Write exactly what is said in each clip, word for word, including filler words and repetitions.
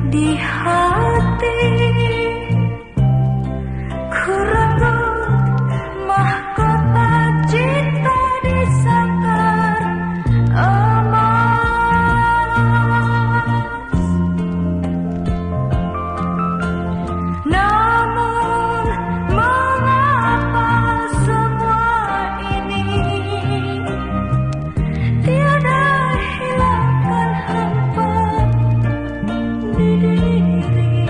di hati, ku renggut mahkota cinta di sangkar emas. Namun mengapa semua ini tiada hilangkan hampa di diri.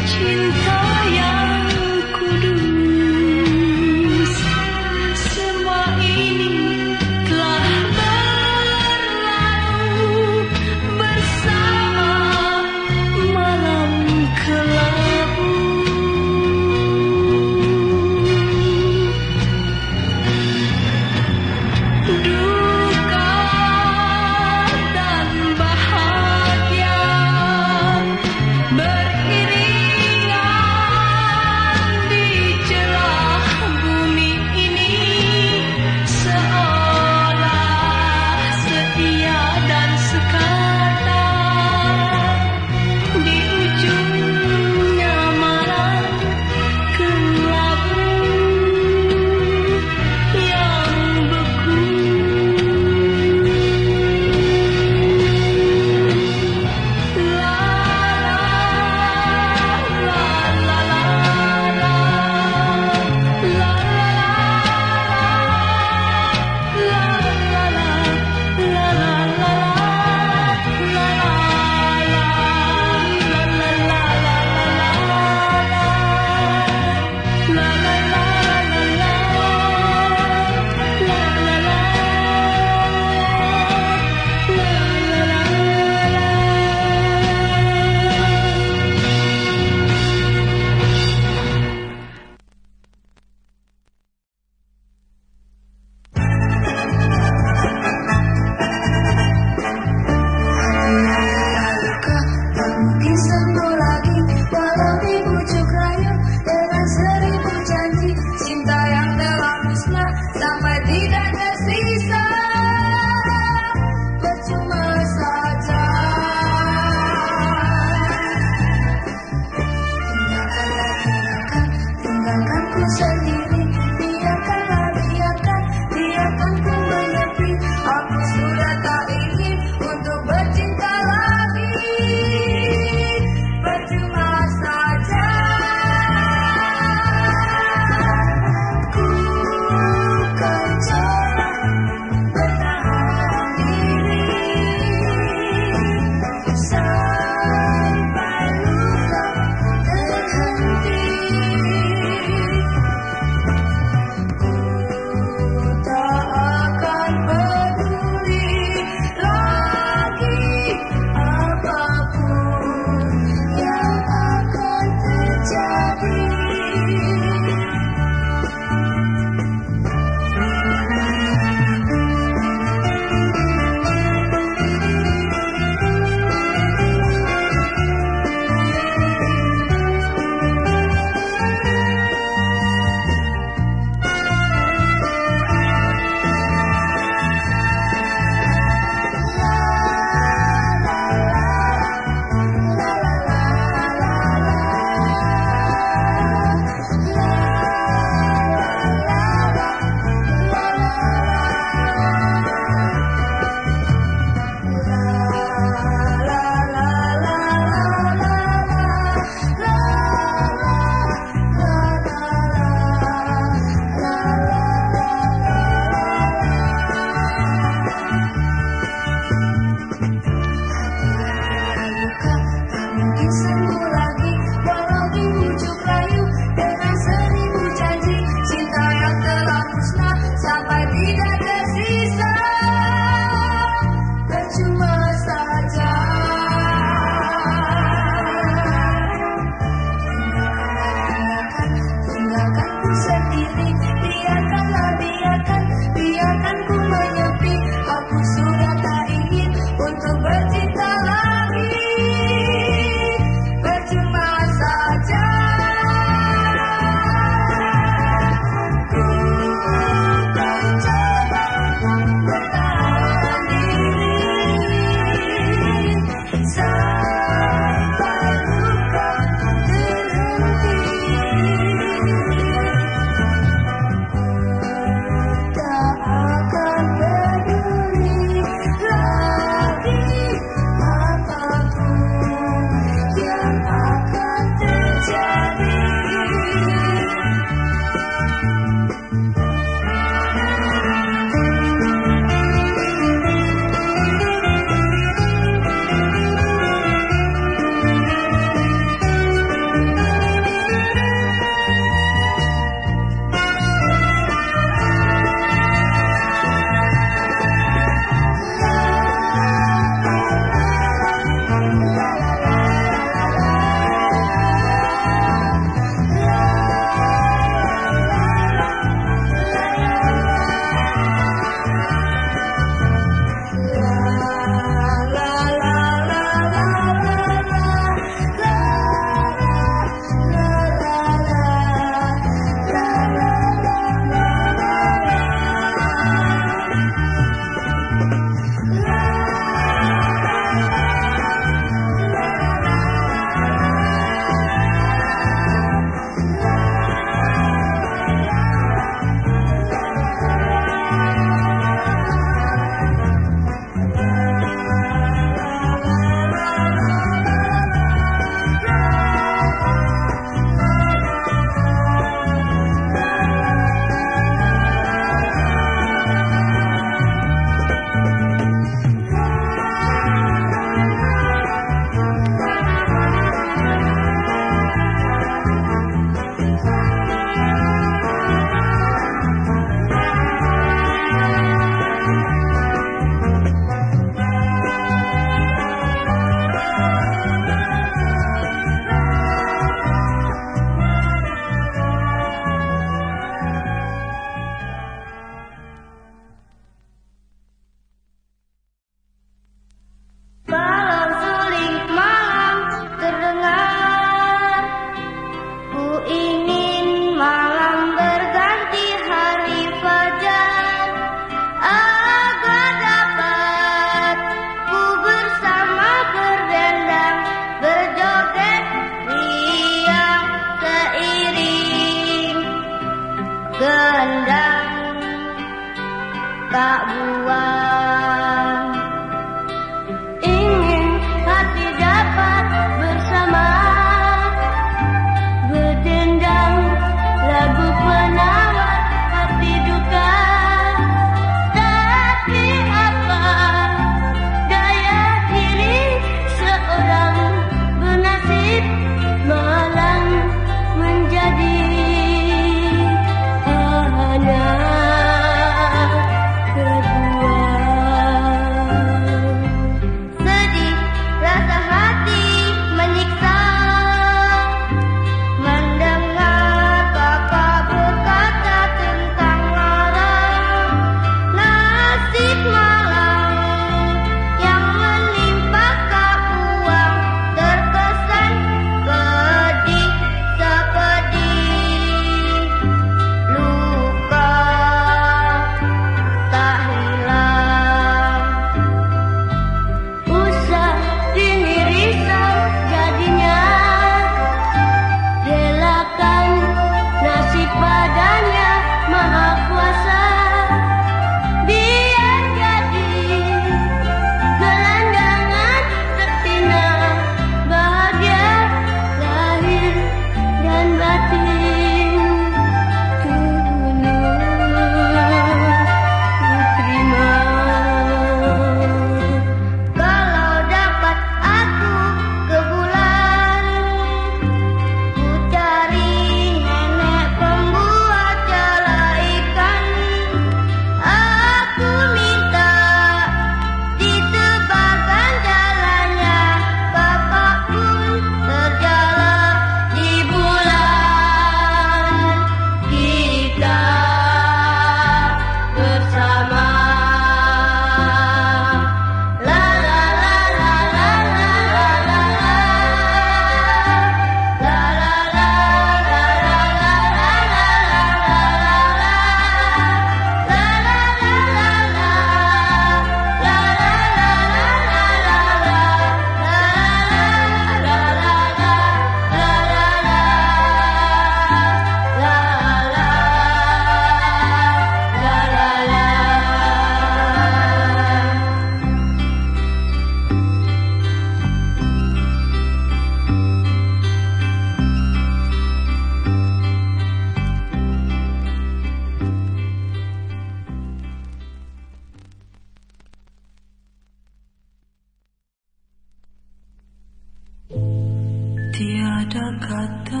kata-kata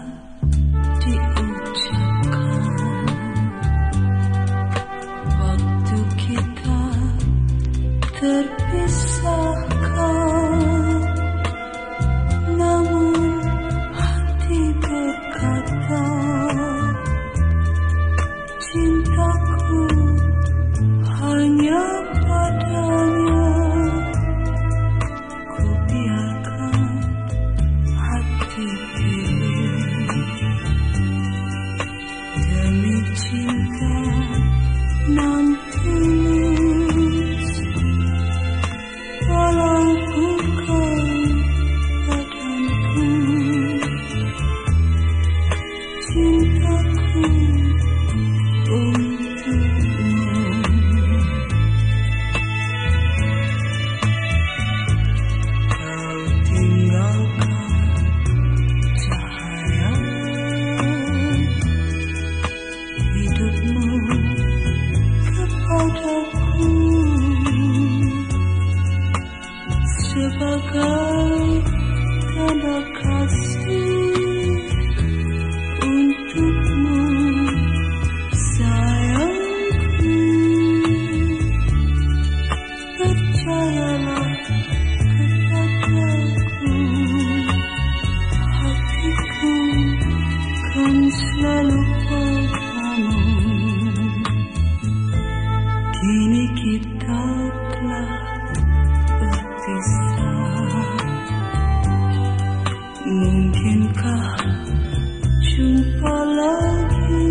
diucapkan waktu kita terpisahkan, namun hati berkata cintaku hanya padanya. Ku biarkan hati pilih demi cinta nan tulus, walau bukan padaku. Cintaku untukmu. Kau tinggalkan cahaya hidupmu kepadaku sebagai tanda kasih untukmu, sayangku. Percayalah kepadaku, hatiku kan selalu padamu. Kini kita telah berpisah, mungkinkah jumpa lagi?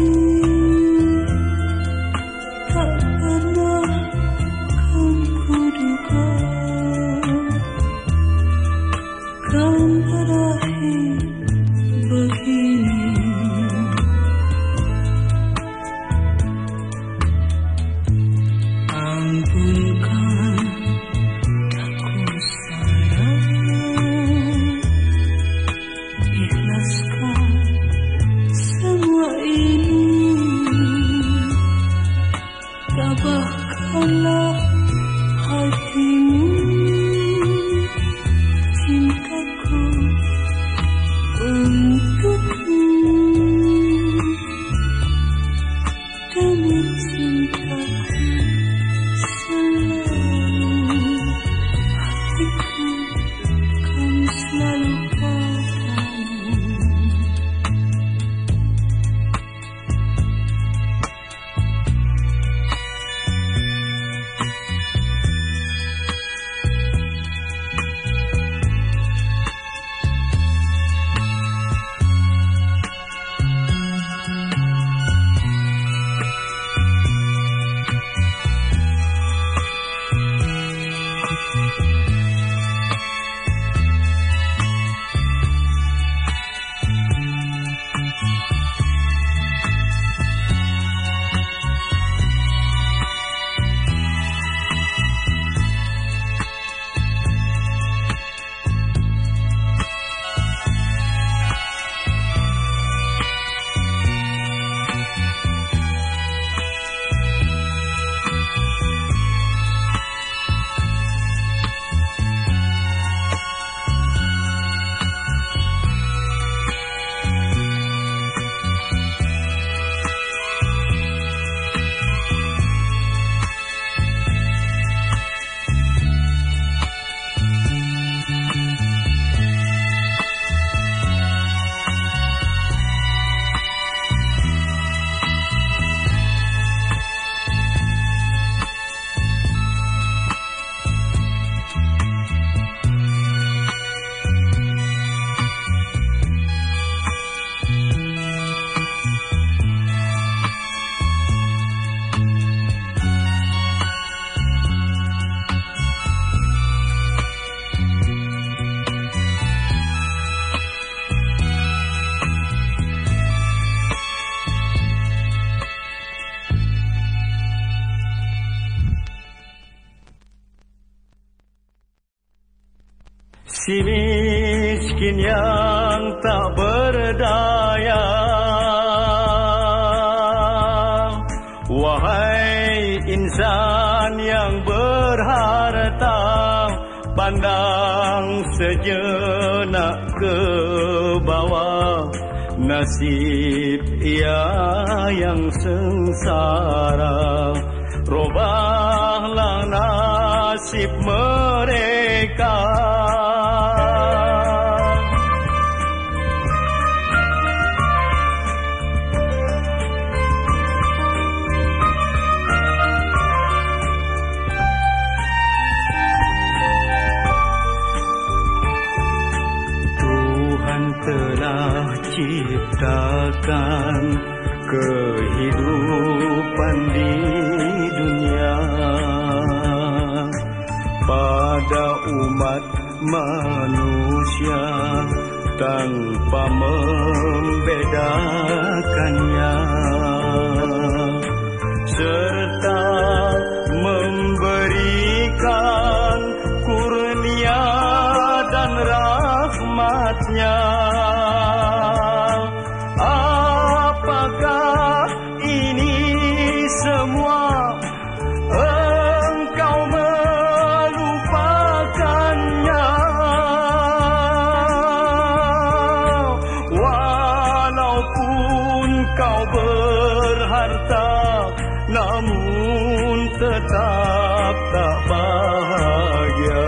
Tak pernah kan kuduga kan berakhir begini. Ampunkan aku sayang, ikhlaskan semua ini, tabahkanlah hatimu. Cintaku untukmu, demi cintaku selalu, hatiku kan selalu padamu. Si miskin yang tak berdaya, wahai insan yang berharta, pandang sejenak ke bawah, nasib ia yang sengsara. Robahlah nasib mereka. Telah ciptakan kehidupan di dunia pada umat manusia tanpa membedakannya, serta memberikan kurnia dan rahmatnya. Apakah ini semua engkau melupakannya? Walaupun kau berharta, namun tetap tak bahagia.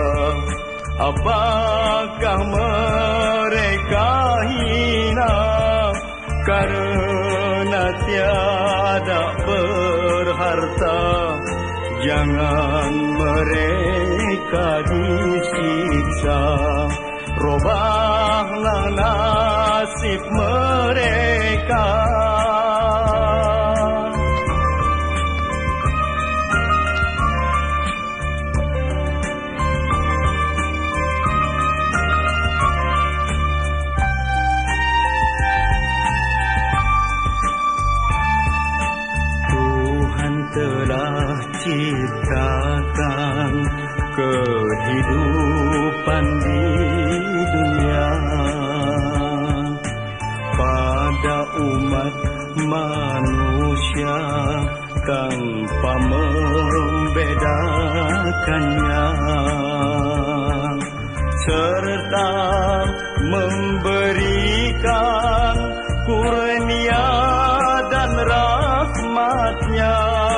Apakah mereka hina karena tiada berharta? Jangan mereka disiksa. Robahlah nasib mereka. Telah ciptakan kehidupan di dunia pada umat manusia tanpa membedakannya, serta memberikan kurnia dan rahmatnya.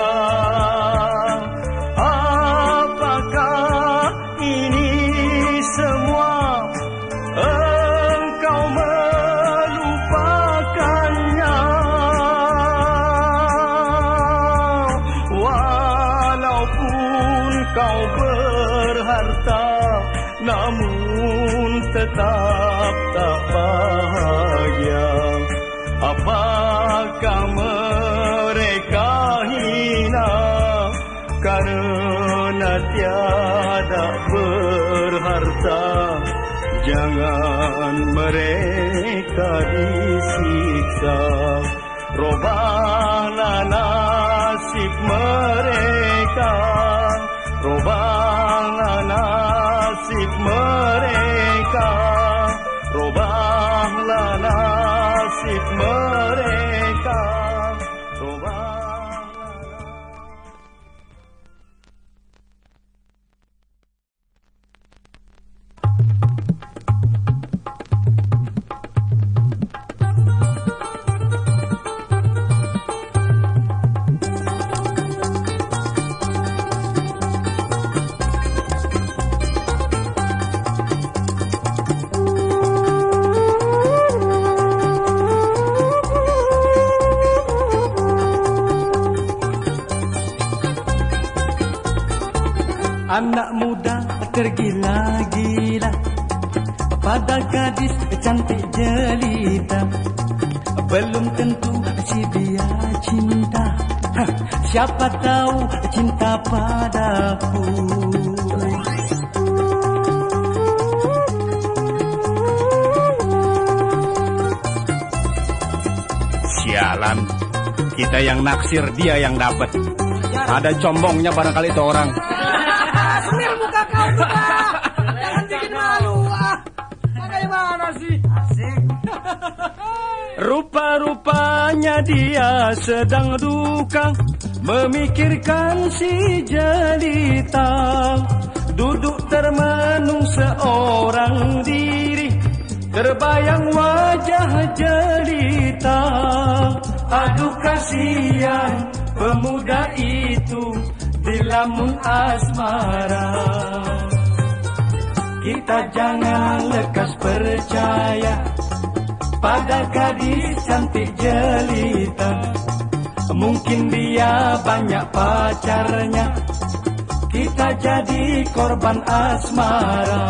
Apakah ini semua engkau melupakannya? Walaupun kau berharta, namun tetap tak bahagia. Apakah mereka hina karena tiada berharta? Jangan mereka disiksa. Robahlah nasib mereka. Robahlah nasib mereka. Robahlah nasib mereka. Anak muda tergila-gila pada gadis cantik jelita. Belum tentu si dia cinta, Hah, siapa tahu cinta padaku. Sialan, kita yang naksir, dia yang dapat. Ada combongnya barangkali itu orang. Semir muka kau juga. Jangan bikin malu ah. Bagaimana sih? Asik. Rupa-rupanya dia sedang duka, memikirkan si jelita. duduk termenung seorang diri, terbayang wajah jelita. Aduh kasihan pemuda itu di lamun asmara. Kita jangan lekas percaya pada gadis cantik jelita. Mungkin dia banyak pacarnya, kita jadi korban asmara.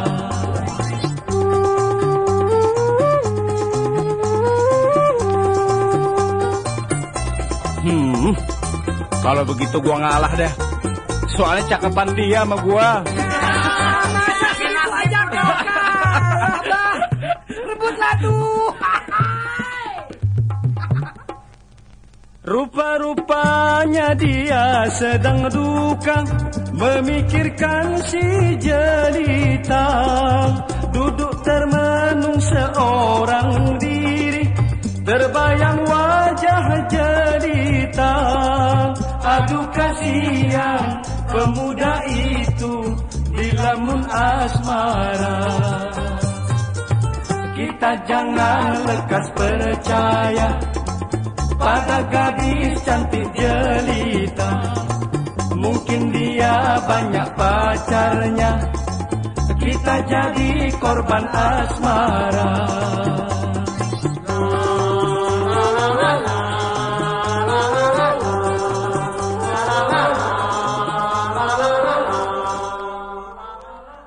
Hmm, kalau begitu gua ngalah deh. Soalnya cakepan dia sama gua. Masa gitu aja kau, Abah. Rebutlah tuh. Rupa-rupanya dia sedang duka, memikirkan si jelita. Duduk termenung seorang diri, terbayang wajah jelita. Aduh kasihan pemuda itu di lamun asmara. Kita jangan lekas percaya pada gadis cantik jelita. Mungkin dia banyak pacarnya, kita jadi korban asmara.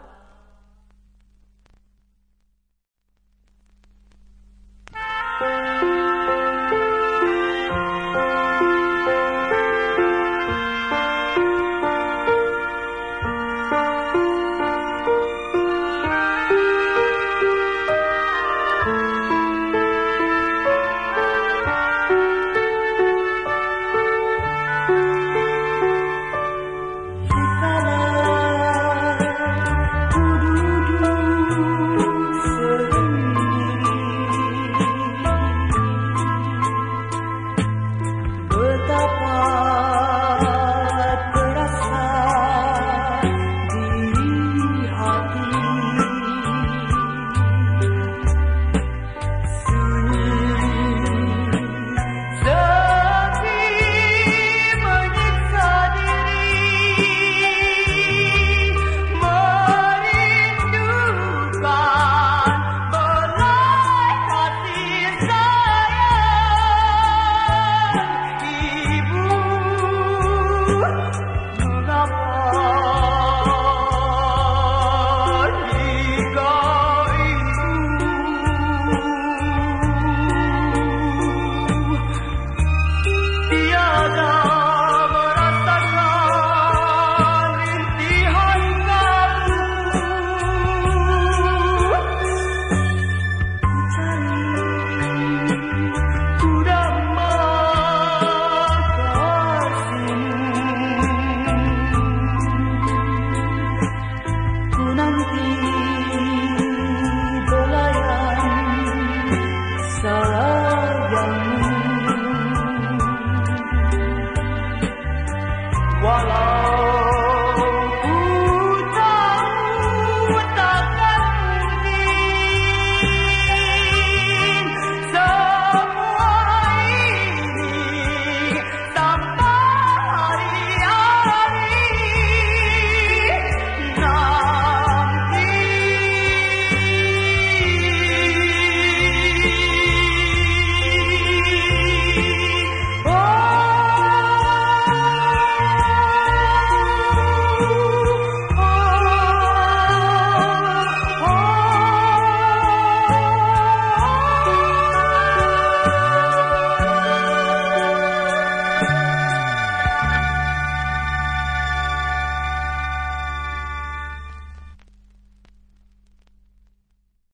Thank you.